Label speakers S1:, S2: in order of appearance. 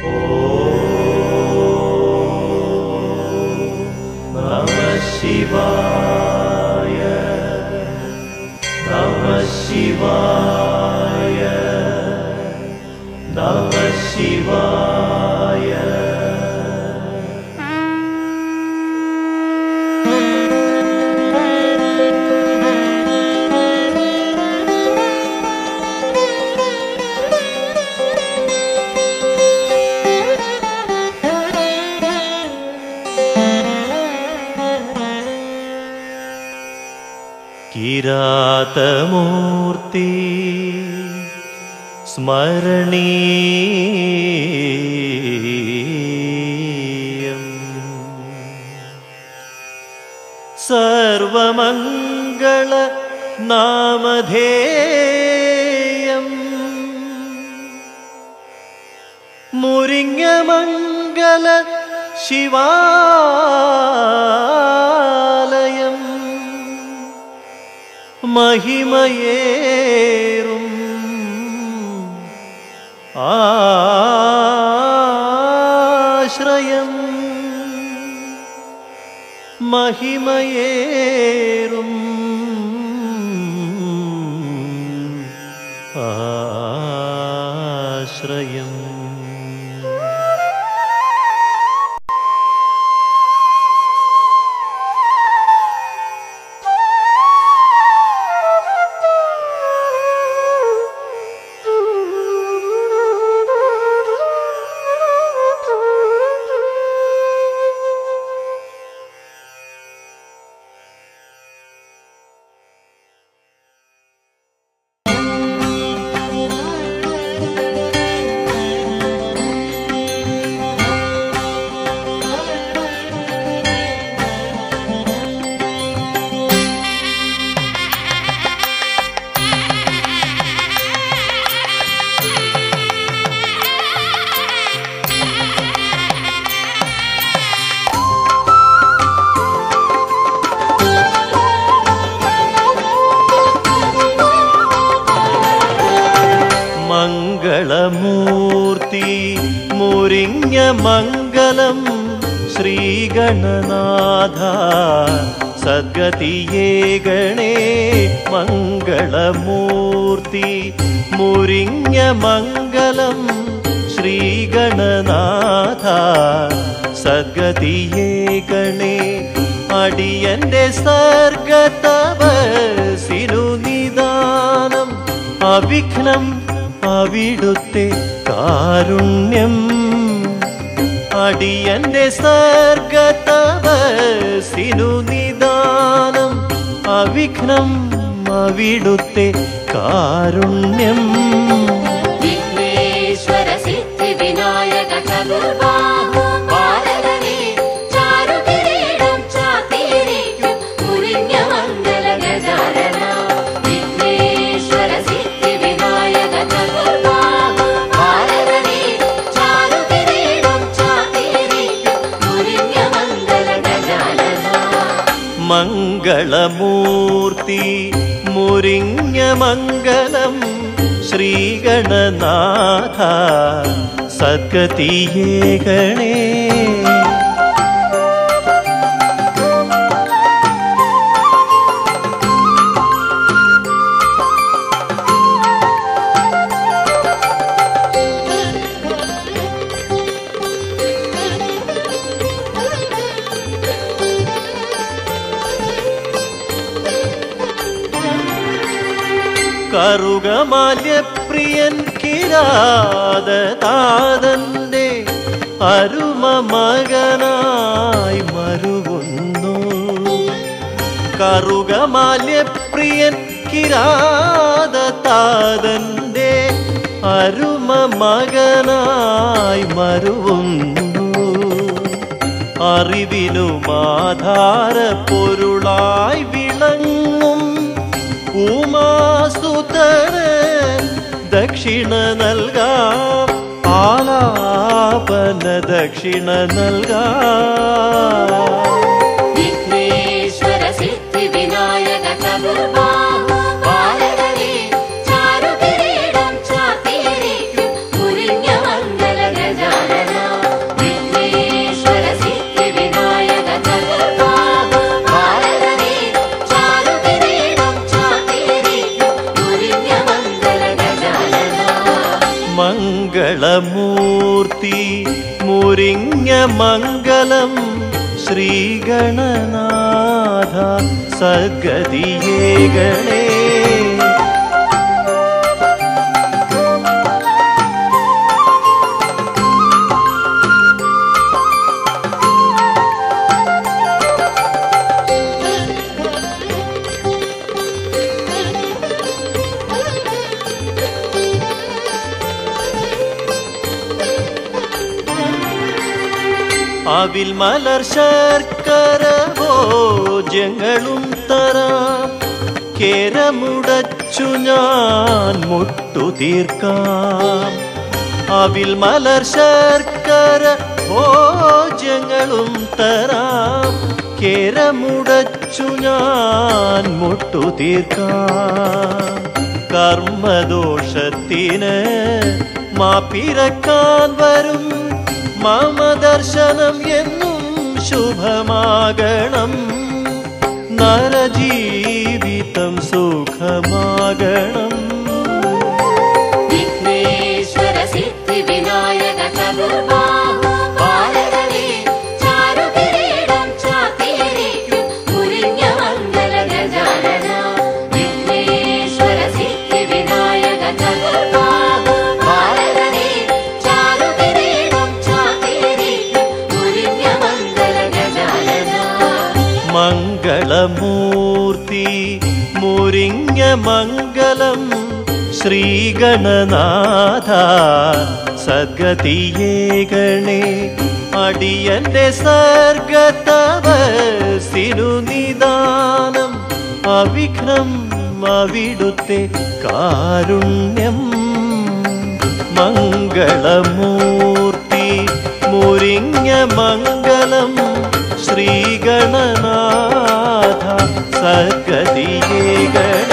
S1: കിരാതമൂർത്തി സ്മരണീയം സർവമംഗള നാമധേയം മുരിങ്ങമംഗല ശിവാലയം മഹിമയേറും ആശ്രയം മഹിമയേറും ആശ്രയം മംഗളമൂർത്തി മുരിങ്ങമംഗലം ശ്രീഗണനാഥ സദ്ഗതിയേകണേ മംഗളമൂർത്തി മുരിങ്ങമംഗലം ശ്രീഗണനാഥ സദ്ഗതിയേകണേ അടിയന്റെ സർഗതപസിനു നിദാനം അവിഘ്നം അവിടുത്തെ കാരുണ്യം അടിയന്റെ സർഗതപസിനു നിദാനം അവിഘ്നം അവിടുത്തെ കാരുണ്യം
S2: വിഘ്നേശ്വര സിദ്ധി വിനായക ചതുർബാഹു പാലകനേ ചാരുകിരീടം ചാർത്തിയിരിക്കും മുരിങ്ങമംഗല ഗജാനന വിഘ്നേശ്വര സിദ്ധി വിനായക ചതുർബാഹു പാലകനേ ചാരുകിരീടം ചാർത്തിയിരിക്കും മുരിങ്ങമംഗല ഗജാനന
S1: മംഗളമൂർത്തി മുരിങ്ങമംഗലം ശ്രീഗണനാഥ സദ്ഗതിയേകണേ കറുകമാല്യപ്രിയൻ കിരാതതാതന്റെ അരുമ മകനായി മരുവുന്നു കറുകമാല്യപ്രിയൻ കിരാതതാതന്റെ അരുമ മകനായി മരുവുന്നു അറിവിനും ആധാര പൊരുളായി വിളങ്ങും ഉമാസുതന് ദക്ഷിണ നൽകാം ആലാപന ദക്ഷിണ നൽകാം
S2: വിഘ്നേശ്വര സിദ്ധി വിനായക ചതുർബാഹു പാലകനേ ചാരുകിരീടം ചാർത്തിയിരിക്കും മുരിങ്ങമംഗല ഗജാനന
S1: മംഗളമൂർത്തി മുരിഞ്ഞ മംഗളം ശ്രീഗണനാഥ സദ്ഗതിയേകണേ. അവിൽ മലർ ശർക്കര ഭോജ്യങ്ങളും തരാം, കേരമുടച്ചു ഞാൻ മുട്ടു തീർക്കാം. അവിൽ മലർ ശർക്കര ഭോജ്യങ്ങളും തരാം, കേരമുടച്ചു ഞാൻ മുട്ടു തീർക്കാം. കർമ്മദോഷത്തിന് മാപ്പിരക്കാൻ വരും മമ ദർശനം എന്നും ശുഭമാകണം. നരജീവിതം സുഖമാകണം.
S2: വിഘ്നേശ്വര സിദ്ധി വിനായക ചതുർബാഹു പാലകനേ, ചാരുകിരീടം ചാർത്തിയിരിക്കും മുരിഞ്ഞ മംഗല ഗജാനന. വിഘ്നേശ്വര സിദ്ധി വിനായക ചതുർബാഹു പാലകനേ, ചാരുകിരീടം ചാർത്തിയിരിക്കും മുരിഞ്ഞ മംഗല ഗജാനന.
S1: മംഗളമൂർത്തി മുരിഞ്ഞ മംഗളം ശ്രീഗണനാഥ സദ്ഗതിയേകണേ. അടിയന്റെ സർഗതപസ്സിനു നിദാനം, അവിഘ്നം അവിടുത്തെ കാരുണ്യം. മംഗളമൂർത്തി മുരിഞ്ഞ മംഗളം ശ്രീഗണനാഥ സദ്ഗതിയേകണേ.